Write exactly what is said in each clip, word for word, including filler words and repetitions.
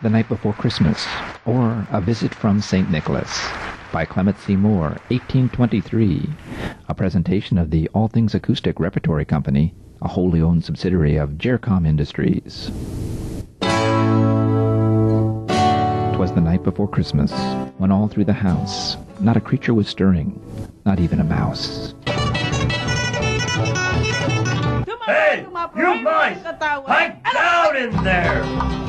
The Night Before Christmas, or A Visit from Saint Nicholas, by Clement C, eighteen twenty-three, a presentation of the All Things Acoustic Repertory Company, a wholly owned subsidiary of Jercom Industries. 'Twas the night before Christmas, when all through the house not a creature was stirring, not even a mouse. Hey, you mice! Hang down in there!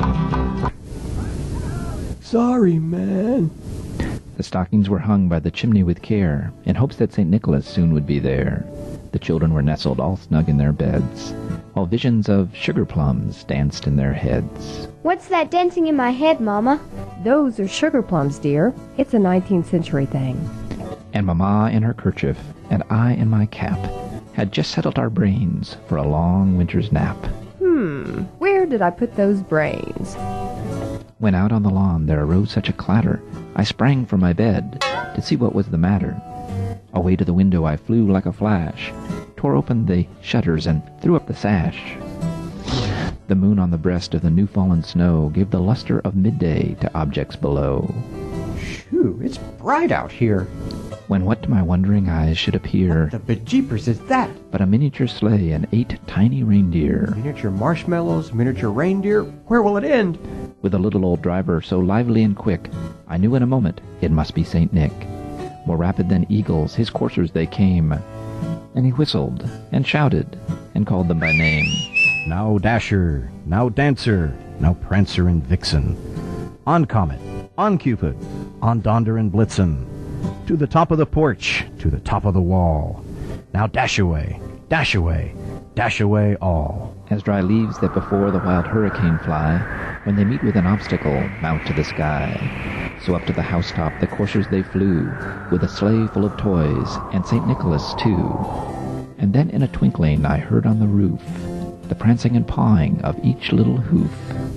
Sorry, man. The stockings were hung by the chimney with care, in hopes that Saint Nicholas soon would be there. The children were nestled all snug in their beds, while visions of sugar plums danced in their heads. What's that dancing in my head, Mama? Those are sugar plums, dear. It's a nineteenth century thing. And Mamma in her kerchief, and I in my cap, had just settled our brains for a long winter's nap. Hmm, where did I put those brains? When out on the lawn there arose such a clatter, I sprang from my bed to see what was the matter. Away to the window I flew like a flash, tore open the shutters and threw up the sash. The moon on the breast of the new-fallen snow gave the luster of midday to objects below. Shoo, it's bright out here. When what to my wondering eyes should appear What the bejeepers is that? but a miniature sleigh and eight tiny reindeer, Miniature marshmallows, miniature reindeer. Where will it end? with a little old driver so lively and quick, I knew in a moment it must be Saint Nick. More rapid than eagles, his coursers they came, and he whistled and shouted and called them by name. Now Dasher, now Dancer, now Prancer and Vixen. On Comet, on Cupid, on Donder and Blitzen. To the top of the porch, to the top of the wall. Now dash away, dash away, dash away all. As dry leaves that before the wild hurricane fly, when they meet with an obstacle, mount to the sky. So up to the housetop the coursers they flew, with a sleigh full of toys, and Saint Nicholas too. And then in a twinkling I heard on the roof the prancing and pawing of each little hoof.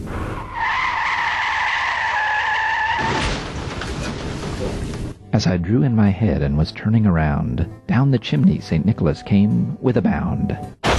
As I drew in my head and was turning around, down the chimney Saint Nicholas came with a bound.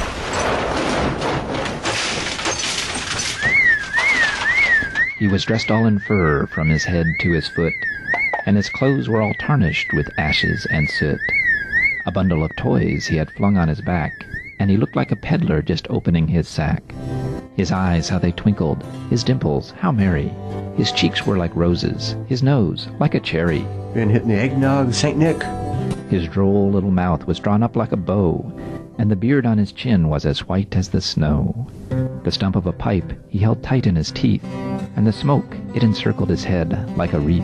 He was dressed all in fur from his head to his foot, and his clothes were all tarnished with ashes and soot. A bundle of toys he had flung on his back, and he looked like a peddler just opening his sack. His eyes, how they twinkled, his dimples, how merry. His cheeks were like roses, his nose like a cherry. Been hitting the eggnog, Saint Nick? His droll little mouth was drawn up like a bow, and the beard on his chin was as white as the snow. The stump of a pipe he held tight in his teeth, and the smoke, it encircled his head like a wreath.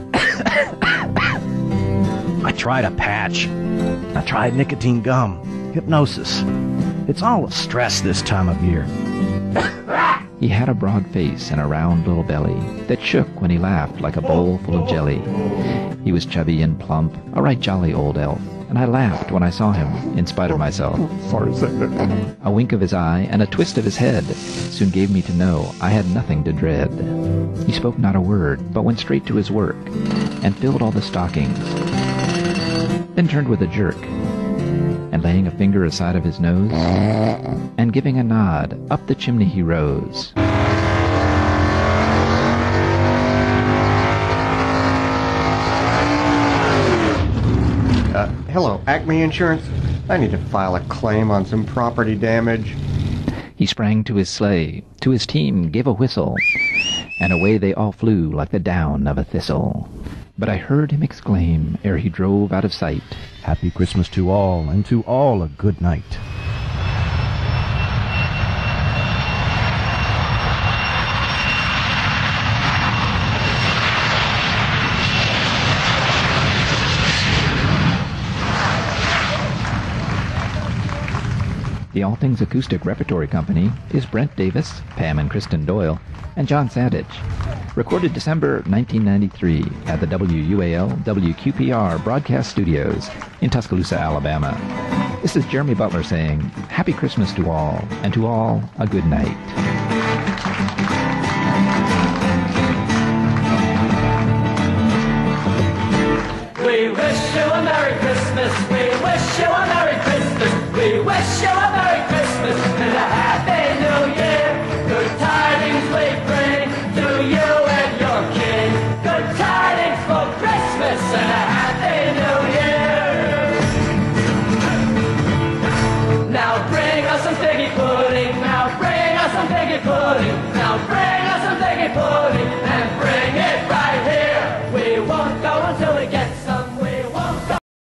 I tried a patch. I tried nicotine gum, hypnosis. It's all a stress this time of year. He had a broad face and a round little belly that shook when he laughed like a bowl full of jelly. He was chubby and plump, a right jolly old elf, and I laughed when I saw him, in spite of myself. Sorry, Saint Nick. A wink of his eye and a twist of his head soon gave me to know I had nothing to dread. He spoke not a word, but went straight to his work, and filled all the stockings, then turned with a jerk, and laying a finger aside of his nose, and giving a nod, up the chimney he rose. Uh, hello, Acme Insurance. I need to file a claim on some property damage. He sprang to his sleigh, to his team gave a whistle, and away they all flew like the down of a thistle. But I heard him exclaim, ere he drove out of sight, Happy Christmas to all, and to all a good night. The All Things Acoustic Repertory Company is Brent Davis, Pam and Kristen Doyle, and John Sadich. Recorded December nineteen ninety-three at the W U A L W Q P R Broadcast Studios in Tuscaloosa, Alabama. This is Jeremy Butler saying, Happy Christmas to all, and to all a good night.